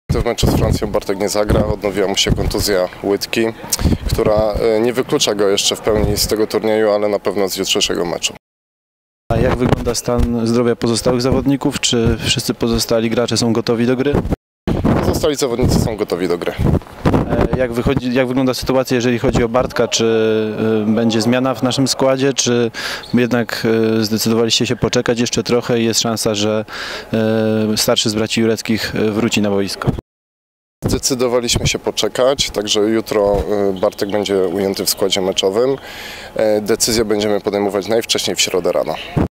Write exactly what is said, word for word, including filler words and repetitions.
W meczu z Francją Bartek nie zagra, odnowiła mu się kontuzja łydki, która nie wyklucza go jeszcze w pełni z tego turnieju, ale na pewno z jutrzejszego meczu. A jak wygląda stan zdrowia pozostałych zawodników? Czy wszyscy pozostali gracze są gotowi do gry? Pozostali zawodnicy są gotowi do gry. Jak, wychodzi, jak wygląda sytuacja, jeżeli chodzi o Bartka? Czy y, będzie zmiana w naszym składzie, czy jednak y, zdecydowaliście się poczekać jeszcze trochę i jest szansa, że y, starszy z braci Jureckich wróci na boisko? Zdecydowaliśmy się poczekać, także jutro Bartek będzie ujęty w składzie meczowym. Decyzję będziemy podejmować najwcześniej w środę rano.